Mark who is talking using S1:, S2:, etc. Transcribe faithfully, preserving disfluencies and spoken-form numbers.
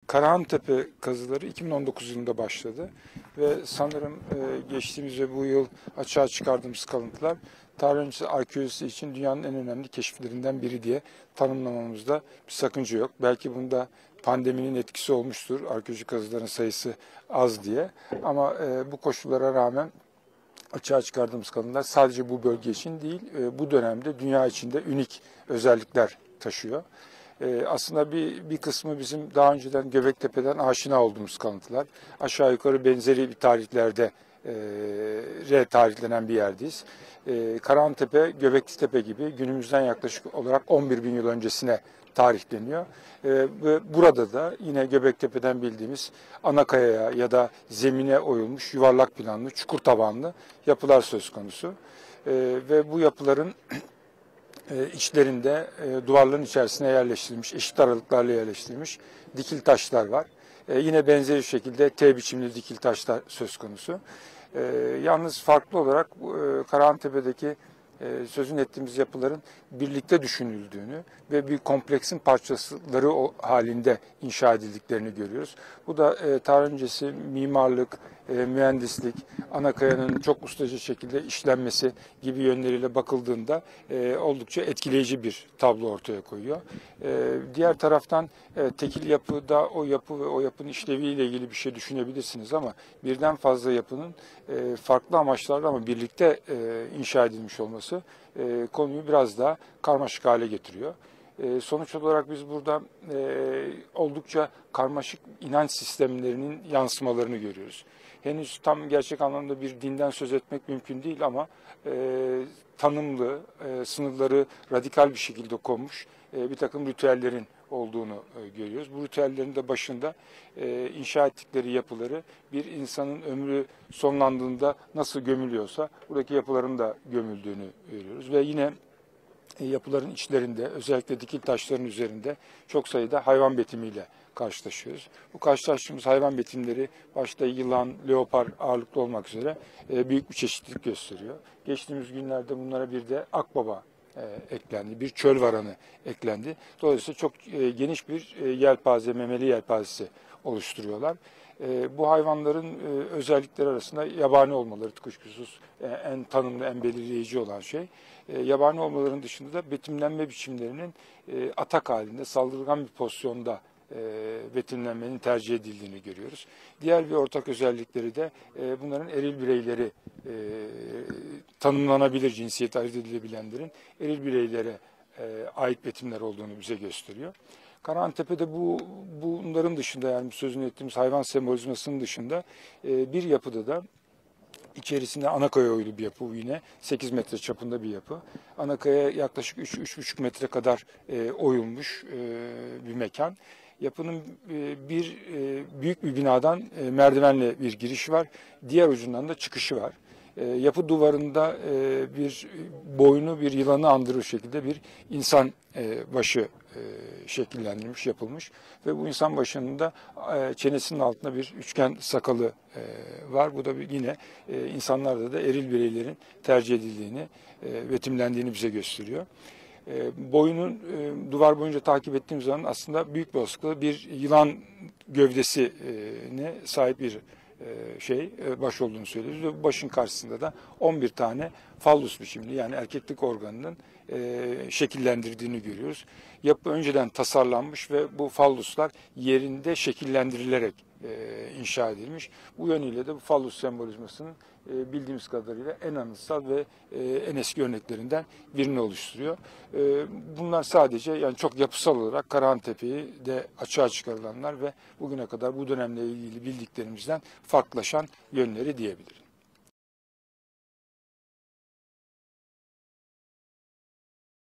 S1: Karahantepe kazıları iki bin on dokuz yılında başladı ve sanırım e, geçtiğimiz ve bu yıl açığa çıkardığımız kalıntılar tarih öncesi arkeolojisi için dünyanın en önemli keşiflerinden biri diye tanımlamamızda bir sakınca yok. Belki bunda pandeminin etkisi olmuştur, arkeolojik kazıların sayısı az diye, ama e, bu koşullara rağmen açığa çıkardığımız kalıntılar sadece bu bölge için değil, e, bu dönemde dünya içinde unik özellikler taşıyor. Ee, aslında bir, bir kısmı bizim daha önceden Göbektepe'den aşina olduğumuz kalıntılar. Aşağı yukarı benzeri bir tarihlerde e, re tarihlenen bir yerdeyiz. E, Karahantepe, Göbeklitepe gibi günümüzden yaklaşık olarak on bir bin yıl öncesine tarihleniyor. E, ve burada da yine Göbektepe'den bildiğimiz anakayaya ya da zemine oyulmuş yuvarlak planlı, çukur tabanlı yapılar söz konusu. E, ve bu yapıların içlerinde duvarların içerisine yerleştirilmiş, eşit aralıklarla yerleştirilmiş dikil taşlar var. Yine benzeri şekilde T biçimli dikil taşlar söz konusu. Yalnız farklı olarak Karahantepe'deki sözünü ettiğimiz yapıların birlikte düşünüldüğünü ve bir kompleksin parçaları halinde inşa edildiklerini görüyoruz. Bu da tarih öncesi mimarlık, mühendislik, anakayanın çok ustaca şekilde işlenmesi gibi yönleriyle bakıldığında oldukça etkileyici bir tablo ortaya koyuyor. Diğer taraftan tekil yapıda o yapı ve o yapının işleviyle ilgili bir şey düşünebilirsiniz, ama birden fazla yapının farklı amaçlarla ama birlikte inşa edilmiş olması konuyu biraz daha karmaşık hale getiriyor. Sonuç olarak biz burada oldukça karmaşık inanç sistemlerinin yansımalarını görüyoruz. Henüz tam gerçek anlamda bir dinden söz etmek mümkün değil, ama tanımlı, sınırları radikal bir şekilde konmuş bir takım ritüellerin olduğunu görüyoruz. Bu ritüellerin de başında inşa ettikleri yapıları bir insanın ömrü sonlandığında nasıl gömülüyorsa buradaki yapıların da gömüldüğünü görüyoruz. Ve yine yapıların içlerinde, özellikle dikil taşların üzerinde çok sayıda hayvan betimiyle karşılaşıyoruz. Bu karşılaştığımız hayvan betimleri başta yılan, leopar ağırlıklı olmak üzere büyük bir çeşitlilik gösteriyor. Geçtiğimiz günlerde bunlara bir de akbaba eklendi, bir çöl varanı eklendi. Dolayısıyla çok geniş bir yelpaze, memeli yelpazesi oluşturuyorlar. Bu hayvanların özellikleri arasında yabani olmaları kuşkusuz en tanımlı, en belirleyici olan şey. Yabani olmaların dışında da betimlenme biçimlerinin atak halinde, saldırgan bir pozisyonda betimlenmenin tercih edildiğini görüyoruz. Diğer bir ortak özellikleri de bunların eril bireyleri, tanımlanabilir cinsiyet ayırt edilebilenlerin eril bireylere ait betimler olduğunu bize gösteriyor. Karahantepe'de bu bunların dışında, yani sözünü ettiğimiz hayvan sembolizmasının dışında bir yapıda da İçerisinde anakaya oyulu bir yapı, bu yine sekiz metre çapında bir yapı. Anakaya yaklaşık üç üç buçuk metre kadar e, oyulmuş e, bir mekan. Yapının e, bir e, büyük bir binadan e, merdivenle bir girişi var. Diğer ucundan da çıkışı var. E, yapı duvarında e, bir boynu bir yılanı andırır şekilde bir insan e, başı e, şekillendirilmiş, yapılmış ve bu insan başının da e, çenesinin altında bir üçgen sakalı e, var. Bu da bir, yine e, insanlarda da eril bireylerin tercih edildiğini, e, betimlendiğini bize gösteriyor. E, boyunun e, duvar boyunca takip ettiğimiz zaman aslında büyük bir olasılıkla bir yılan gövdesine sahip bir şey baş olduğunu söylüyoruz ve bu başın karşısında da on bir tane fallus biçimli, yani erkeklik organının şekillendirdiğini görüyoruz. Yapı önceden tasarlanmış ve bu falluslar yerinde şekillendirilerek inşa edilmiş. Bu yönüyle de bu fallus sembolizmasının bildiğimiz kadarıyla en anıtsal ve en eski örneklerinden birini oluşturuyor. Bunlar sadece, yani çok yapısal olarak Karahantepe'yi de açığa çıkarılanlar ve bugüne kadar bu dönemle ilgili bildiklerimizden farklılaşan yönleri diyebiliriz.